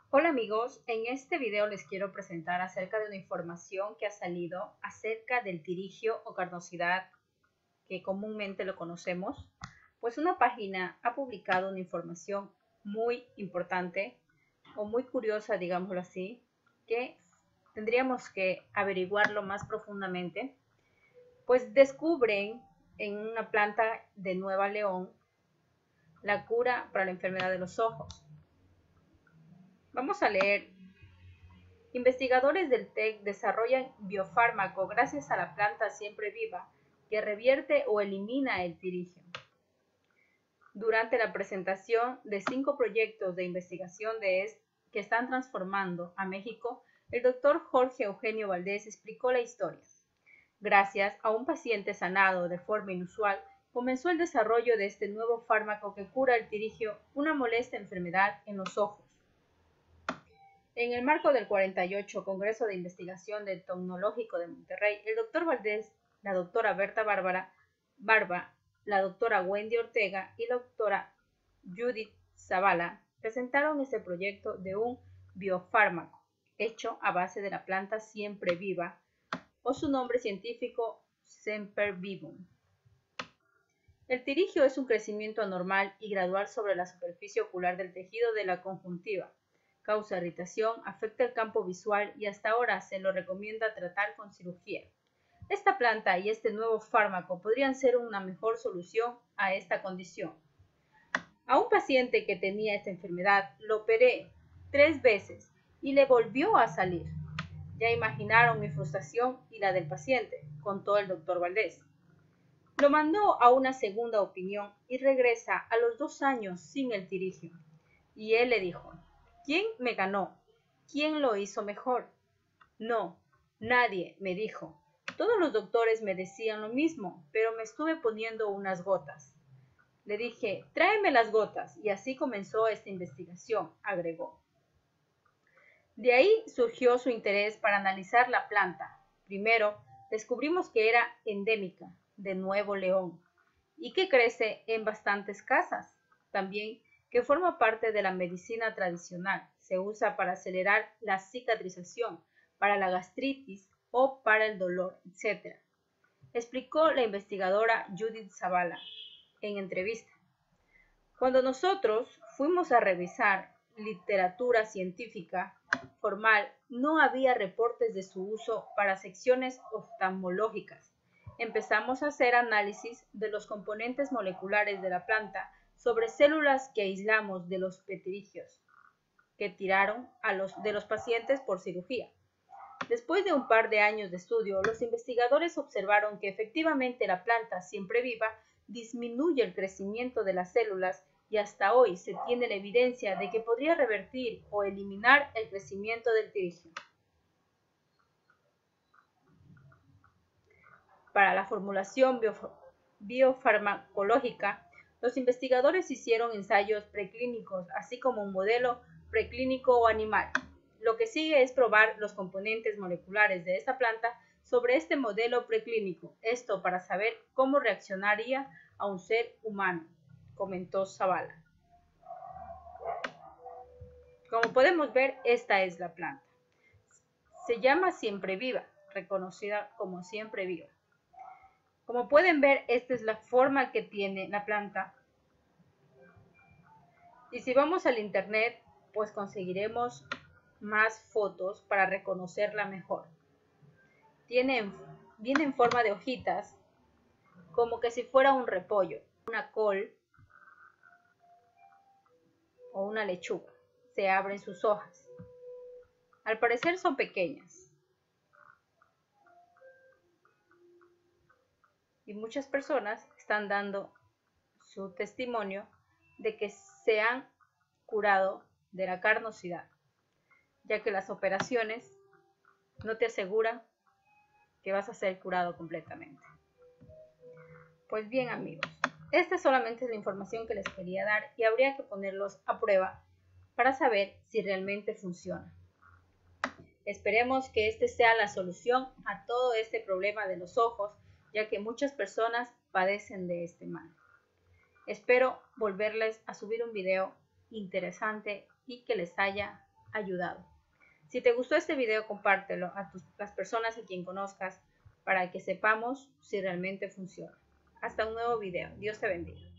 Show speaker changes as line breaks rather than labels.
Hola amigos, en este video les quiero presentar acerca de una información que ha salido acerca del tirigio o carnosidad, que comúnmente lo conocemos. Pues una página ha publicado una información muy importante o muy curiosa, digámoslo así, que tendríamos que averiguarlo más profundamente. Pues descubren en una planta de Nueva León la cura para la enfermedad de los ojos. Vamos a leer. Investigadores del TEC desarrollan biofármaco gracias a la planta siempre viva que revierte o elimina el tirigio. Durante la presentación de 5 proyectos de investigación que están transformando a México, el doctor Jorge Eugenio Valdés explicó la historia. Gracias a un paciente sanado de forma inusual, comenzó el desarrollo de este nuevo fármaco que cura el tirigio, una molesta enfermedad en los ojos. En el marco del 48 Congreso de Investigación del Tecnológico de Monterrey, el doctor Valdés, la doctora Berta Barba, la doctora Wendy Ortega y la doctora Judith Zavala presentaron este proyecto de un biofármaco hecho a base de la planta siempre viva o su nombre científico Sempervivum. El tirigio es un crecimiento anormal y gradual sobre la superficie ocular del tejido de la conjuntiva. Causa irritación, afecta el campo visual y hasta ahora se lo recomienda tratar con cirugía. Esta planta y este nuevo fármaco podrían ser una mejor solución a esta condición. A un paciente que tenía esta enfermedad lo operé 3 veces y le volvió a salir. Ya imaginaron mi frustración y la del paciente, contó el doctor Valdés. Lo mandó a una segunda opinión y regresa a los 2 años sin el tirigio. Y él le dijo: ¿quién me ganó? ¿Quién lo hizo mejor? No, nadie, me dijo. Todos los doctores me decían lo mismo, pero me estuve poniendo unas gotas. Le dije: tráeme las gotas, y así comenzó esta investigación, agregó. De ahí surgió su interés para analizar la planta. Primero, descubrimos que era endémica de Nuevo León y que crece en bastantes casas. También que forma parte de la medicina tradicional. Se usa para acelerar la cicatrización, para la gastritis o para el dolor, etc. Explicó la investigadora Judith Zavala en entrevista. Cuando nosotros fuimos a revisar literatura científica formal, no había reportes de su uso para secciones oftalmológicas. Empezamos a hacer análisis de los componentes moleculares de la planta sobre células que aislamos de los petrigios que tiraron de los pacientes por cirugía. Después de un par de años de estudio, los investigadores observaron que efectivamente la planta siempre viva disminuye el crecimiento de las células y hasta hoy se tiene la evidencia de que podría revertir o eliminar el crecimiento del tirigio. Para la formulación biofarmacológica, los investigadores hicieron ensayos preclínicos, así como un modelo preclínico o animal. Lo que sigue es probar los componentes moleculares de esta planta sobre este modelo preclínico, esto para saber cómo reaccionaría a un ser humano, comentó Zavala. Como podemos ver, esta es la planta. Se llama siempre viva, reconocida como siempre viva. Como pueden ver, esta es la forma que tiene la planta. Y si vamos al internet, pues conseguiremos más fotos para reconocerla mejor. Viene en forma de hojitas, como que si fuera un repollo, una col o una lechuga. Se abren sus hojas. Al parecer son pequeñas. Y muchas personas están dando su testimonio de que se han curado de la carnosidad, ya que las operaciones no te aseguran que vas a ser curado completamente. Pues bien amigos, esta solamente es la información que les quería dar y habría que ponerlos a prueba para saber si realmente funciona. Esperemos que este sea la solución a todo este problema de los ojos, ya que muchas personas padecen de este mal. Espero volverles a subir un video interesante y que les haya ayudado. Si te gustó este video, compártelo a las personas a quien conozcas para que sepamos si realmente funciona. Hasta un nuevo video. Dios te bendiga.